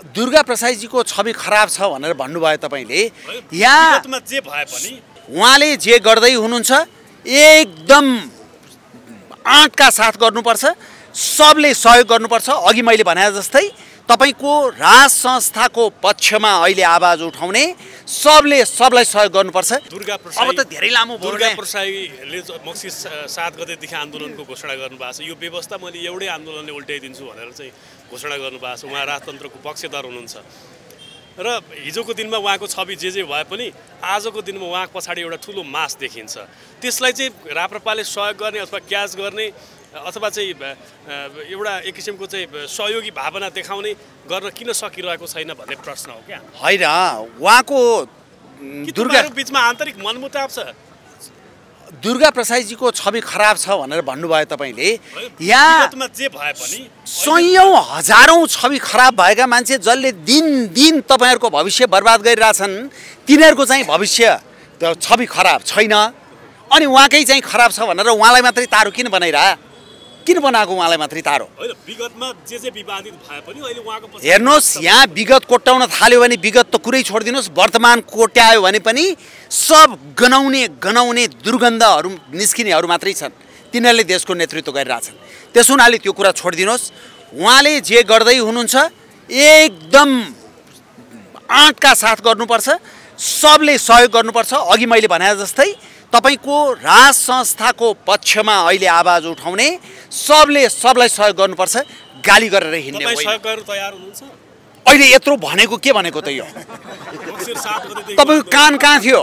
दुर्गा प्रसादजीको छवि खराब छ भनेर भन्नुभयो तपाईले। यहाँ जे भए पनि उहाँले जे गर्दै हुनुहुन्छ एकदम आँटका साथ गर्नुपर्छ, सबले सहयोग गर्नुपर्छ। अघि मैले भने जस्तै तपाईको राज संस्थाको पक्षमा अहिले आवाज उठाउने सबले सबलाई सहयोग गर्नुपर्छ। दुर्गा प्रसाद अब त धेरै लामो दुर्गा प्रसादले मक्सी 7 गतेदेखि आन्दोलनको घोषणा गर्नुभएको छ। यो व्यवस्था मैले एउटै आन्दोलनले उल्टाइदिन्छु भनेर चाहिँ घोषणा गर्नुभएको छ। उहाँ राजतन्त्रको पक्षधर हुनुहुन्छ र हिजोको दिनमा उहाँको छवि जे भए पनि आजको दिनमा उहाँको पछाडि एउटा ठुलो मास देखिन्छ। त्यसलाई चाहिँ राप्रपाले सहयोग गर्ने अथवा क्याच गर्ने अथवा चाहिँ एउटा एक किसिमको चाहिँ सहयोगी भावना देखाउने गर्न किन सकिरहेको छैन भन्ने प्रश्न हो क्या। हैन, उहाँको दुर्गा बीचमा आन्तरिक मनमुटाव छ। दुर्गा प्रसादजीको छवि खराब छ भनेर भन्नुभयो तपाईले। यहाँ जे भए पनि सयौं हजारौं छवि खराब भएका मान्छे जसले दिन दिन तपाईहरुको भविष्य बर्बाद गरिरहेछन्, तिनीहरुको चाहिँ भविष्य छवि खराब छैन। अनि उहाँकै चाहिँ खराब छ भनेर उहाँलाई मात्रै तारो किन बनाइरा? किन बनाएको उहाँलाई मात्रै तारो? हैन, विगतमा जे विवादित भए पनि अहिले उहाँको पछि हेर्नुस्, यहाँ विगत कोट्याउन थाल्यो भने विगत त कुरै छोडिदिनुस्, वर्तमान कोट्यायो भने पनि सब गनाउने दुर्गन्धहरू निस्किनेहरू मात्रै छन्। तिनीहरूले देशको नेतृत्व गरिरहेछन्। त्यसो हुनाले त्यो कुरा छोडिदिनुस्। उहाँले जे गर्दै हुनुहुन्छ एकदम आँटका साथ गर्नुपर्छ, सबले सहयोग गर्नुपर्छ। अघि मैले भने जस्तै तपाईको राज संस्थाको पक्षमा अहिले आवाज उठाउने सबले सबलाई सहयोग गर्नुपर्छ। गाली गरेर हिँड्ने होइन। सहयोग गर्न तयार हुनुहुन्छ? अहिले यत्रो भनेको के भनेको त यो? तपाईको कान कहाँ थियो?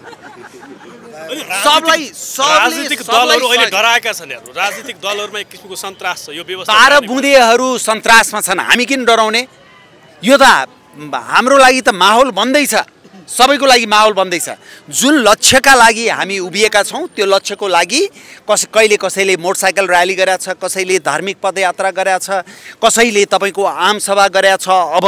राजनीतिक दलहरू अहिले डराएका छन्। राजनीतिक दलहरूमा एक किसिमको सन्तास छ। यो व्यवस्था 12 बुँदेहरू सन्तासमा छन्। हामी किन डराउने? यो त हाम्रो लागि त माहौल बन्दैछ, सबैको लागि माहौल बन्दैछ। जुन लक्ष्यका लागि हामी उभिएका छौं त्यो लक्ष्यको लागि कहिले कसैले मोटरसाइकल र्याली गरेका छ, कसैले धार्मिक पदयात्रा गरेका छ, कसैले तपाईको आमसभा गरेका छ। अब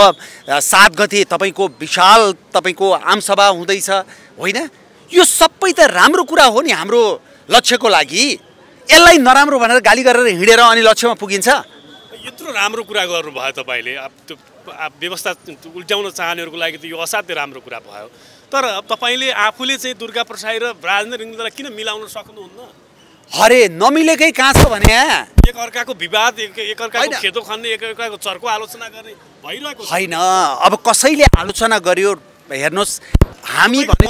7 गते तपाईको विशाल तपाईको आमसभा हुँदैछ होइन? यो सबै त राम्रो कुरा हो नि हाम्रो लक्ष्यको लागि। यसलाई नराम्रो भनेर गाली गरेर हिँडेर अनि लक्ष्यमा पुगिन्छ? यत्रो राम्रो कुरा गर्नुभयो तपाईले। व्यवस्था उल्ट्याउन चाहनेहरूको लागि त यो असाध्य राम्रो कुरा भयो। तर तपाईले आफूले चाहिँ दुर्गा प्रसाद र राजेन्द्र रिङ्गलालाई किन मिलाउन सक्नुहुन्न? अरे नमिलेकै कहाँ छ भने एक अर्काको विवाद, एक अर्काको खेतो खन्ने, एक अर्काको चर्को आलोचना गर्ने भइरहेको हैन। अब कसैले आलोचना गर्यो, हेर्नुस् हामी भने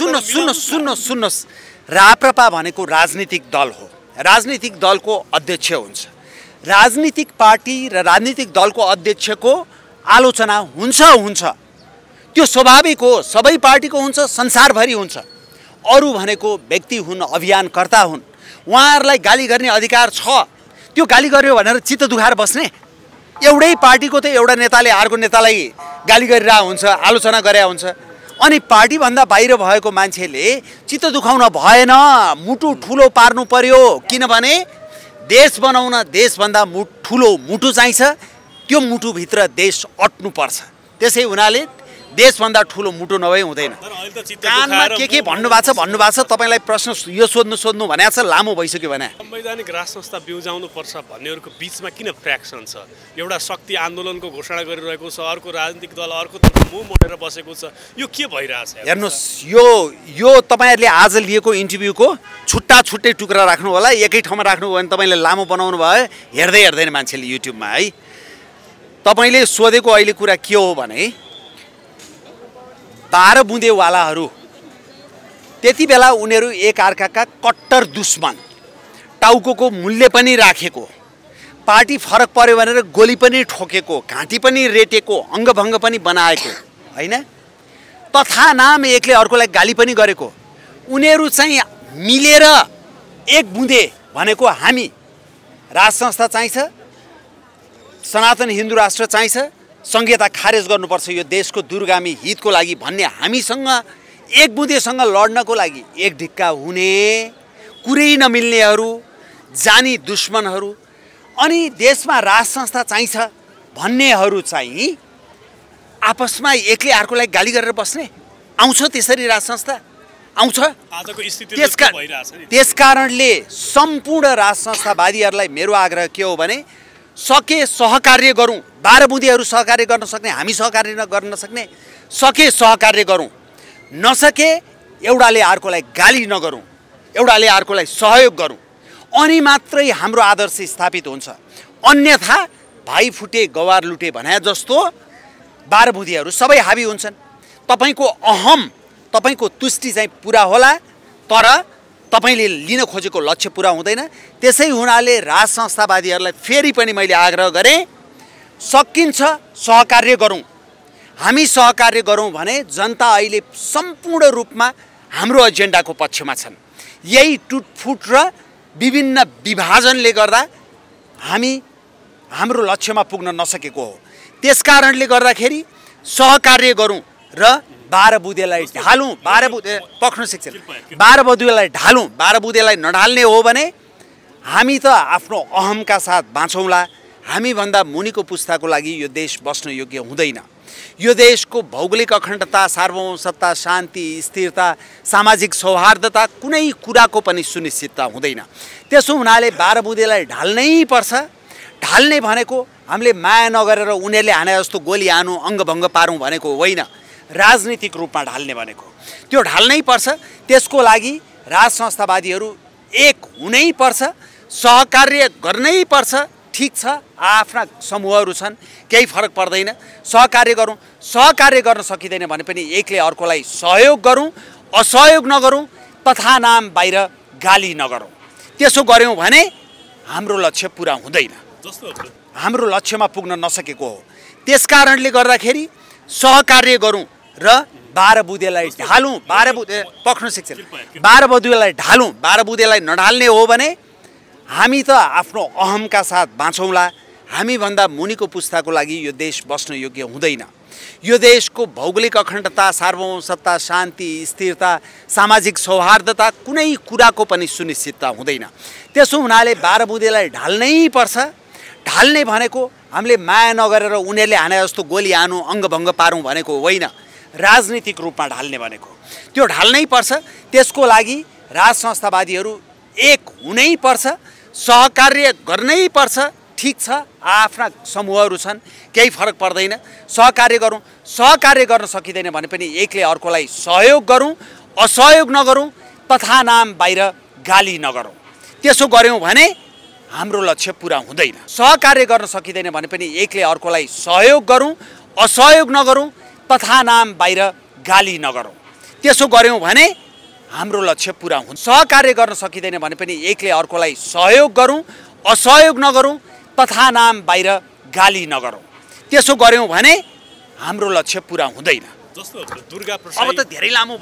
सुन्नुहोस्, राप्रपा भनेको राजनीतिक दल हो। राजनीतिक दलको अध्यक्ष हुन्छ। राजनीतिक पार्टी र राजनीतिक दलको अध्यक्षको आलोचना हुन्छ, त्यो स्वाभाविक हो। सबै पार्टीको हुन्छ, संसारभरि हुन्छ। अरू भनेको व्यक्ति हुन्, अभियानकर्ता हुन्। उहाँहरूलाई गाली गर्ने अधिकार छ। त्यो गाली गर्यो भनेर चित्त दुखाएर बस्ने? एउटै पार्टीको त एउटा नेताले अर्को नेतालाई गाली गरिरहेको हुन्छ, आलोचना गरेको हुन्छ। अनि पार्टीभन्दा बाहिर भएको मान्छेले चित्त दुखाउन भएन, मुटु ठुलो पार्नु पर्यो। किनभने देश बनाउन देशभन्दा ठुलो मुटु चाहिन्छ। त्यो मुटुभित्र देश अट्नुपर्छ। त्यसै हुनाले देशभन्दा ठुलो मुटु नभई हुँदैन। कानमा के भन्नुभएको छ तपाईलाई प्रश्न यो सोध्नु भनेको छ, लामो भइसक्यो भने। संवैधानिक राज संस्था बिउजाउनुपर्छ भन्नेहरूको बिचमा किन फ्र्याक्सन छ? एउटा शक्ति आन्दोलनको घोषणा गरिरहेको छ, अर्को राजनीतिक दल अर्कोतर्फ मुख मोडेर बसेको छ। यो के भइरहेछ? हेर्नुस्, यो तपाईहरुले आज लिएको इन्टरभ्यूको छुट्टै टुक्रा राख्नु होला। एकै ठाउँमा राख्नु भयो भने तपाईले लामो बनाउनु भयो, हेर्दैन मान्छेले युट्युबमा है। तपाईले सोधेको अहिले कुरा के हो भने 12 बुँदेवालाहरू त्यति बेला उनीहरू एक अर्काका कट्टर दुश्मन, टाउको मूल्य पनि राखेको, पार्टी फरक पर्यो भनेर गोली पनि ठोकेको, घाँटी पनि रेटेको, अङ्गभङ्ग पनि बनाएको हैन? तथा नाम एकले अर्कोलाई गाली पनि गरेको। उनीहरू चाहिँ मिलेर एक बुँदे भनेको हामी, राज संस्था चाहिन्छ, सनातन हिन्दू राष्ट्र चाहिन्छ, संहिता खारेज गर्नुपर्छ यो देशको दूरगामी हितको लागि भन्ने हामीसँग एक बुँदेसँग लड्नको लागि एक ढिक्का हुने, कुरै नमिल्नेहरू, जानी दुश्मनहरू अनि देशमा राज संस्था चाहिन्छ भन्नेहरू चाहिँ आपसमा एकले अर्कोलाई गाली गरेर बस्ने? आउँछ त्यसरी राज संस्था? आउँछ? आजको स्थिति भइरहेछ नि। त्यसकारणले सम्पूर्ण राज संस्थावादीहरूलाई मेरो आग्रह के हो भने सके सहकार्य गरौँ, 12 बुँदेहरू सहकार्य गर्न सक्ने, हामी सहकार्य गर्न नसक्ने, सके सहकार्य गरौँ, नसके एउटाले अर्कोलाई गाली नगरौँ, एउटाले अर्कोलाई सहयोग गरौँ, अनि मात्रै हाम्रो आदर्श स्थापित हुन्छ। अन्यथा भाइ फुटे गवार लुटे भने जस्तो 12 बुँदेहरू सबै हाबी हुन्छन्। तपाईको अहम, तपाईको तुष्टि चाहिँ पुरा होला, तर तपाईले लिन खोजेको लक्ष्य पुरा हुँदैन। त्यसै हुनाले राज संस्थावादीहरूलाई फेरि पनि मैले आग्रह गरेँ, सकिन्छ सहकार्य गरौँ। हामी सहकार्य गरौँ भने जनता अहिले सम्पूर्ण रूपमा हाम्रो एजेन्डाको पक्षमा छन्। यही टुटफुट र विभिन्न विभाजनले गर्दा हामी हाम्रो लक्ष्यमा पुग्न नसकेको हो। त्यसकारणले गर्दाखेरि सहकार्य गरौँ र 12 बुँदेलाई ढालौँ। 12 बुँदे पक्नु शिक्षक 12 बुँदेलाई ढालौँ। 12 बुँदेलाई नढाल्ने हो भने हामी त आफ्नो अहमका साथ बाँचौँला। हामीभन्दा मुनिको पुस्ताको लागि यो देश बस्न योग्य हुँदैन। यो देशको भौगोलिक अखण्डता, सार्वभौमसत्ता, शान्ति, स्थिरता, सामाजिक सौहार्दता कुनै कुराको पनि सुनिश्चितता हुँदैन। त्यसो हुनाले 12 बुँदेलाई ढाल्नै पर्छ। ढाल्ने भनेको हामीले माया नगरेर उनीहरूले हाने जस्तो गोली हानु, अङ्गभङ्ग पारौँ भनेको होइन। राजनीतिक रूपमा ढाल्ने भनेको त्यो ढाल्नै पर्छ। त्यसको लागि राज संस्थावादीहरू एक हुनै पर्छ, सहकार्य गर्नै पर्छ। ठीक छ, आफ्ना समूहहरू छन्, केही फरक पर्दैन, सहकार्य गरौँ। सहकार्य गर्न सकिँदैन भने पनि एकले अर्कोलाई सहयोग गरौँ, असहयोग नगरौँ, तथा नाम बाहिर गाली नगरौँ। त्यसो गऱ्यौँ भने हाम्रो लक्ष्य पुरा हुँदैन, हाम्रो लक्ष्यमा पुग्न नसकेको हो। त्यसकारणले गर्दाखेरि सहकार्य गरौँ र 12 बुँदेलाई ढालौँ। 12 बुँदे पक्नु शिक्षक 12 बुँदेलाई ढालौँ। 12 बुँदेलाई नढाल्ने हो भने हामी त आफ्नो अहमका साथ बाँचौँला। हामीभन्दा मुनिको पुस्ताको लागि यो देश बस्न योग्य हुँदैन। यो देशको भौगोलिक अखण्डता, सार्वभौमसत्ता, शान्ति, स्थिरता, सामाजिक सौहार्दता कुनै कुराको पनि सुनिश्चितता हुँदैन। त्यसो हुनाले 12 बुँदेलाई ढाल्नै पर्छ। ढाल्ने भनेको हामीले माया नगरेर उनीहरूले हाने जस्तो गोली हानु, अङ्गभङ्ग पारौँ भनेको होइन। राजनीतिक रूपमा ढाल्ने भनेको त्यो ढाल्नै पर्छ। त्यसको लागि राज संस्थावादीहरू एक हुनै पर्छ, सहकार्य गर्नै पर्छ। ठीक छ, आफ्ना समूहहरू छन्, केही फरक पर्दैन, सहकार्य गरौँ। सहकार्य गर्न सकिँदैन भने पनि एकले अर्कोलाई सहयोग गरौँ, असहयोग नगरौँ, तथा नाम बाहिर गाली नगरौँ। त्यसो गऱ्यौँ भने हाम्रो लक्ष्य पुरा हुँदैन। सहकार्य गर्न सकिँदैन भने पनि एकले अर्कोलाई सहयोग गरौँ, असहयोग नगरौँ, तथा नाम बाहिर गाली नगरौँ। त्यसो गऱ्यौँ भने हाम्रो लक्ष्य पुरा हुन्छ। सहकार्य गर्न सकिँदैन भने पनि एकले अर्कोलाई सहयोग गरौँ, असहयोग नगरौँ, तथा नाम बाहिर गाली नगरौँ। त्यसो गऱ्यौँ भने हाम्रो लक्ष्य पुरा हुँदैन। जस्तो दुर्गा प्रसाद अब त धेरै लामो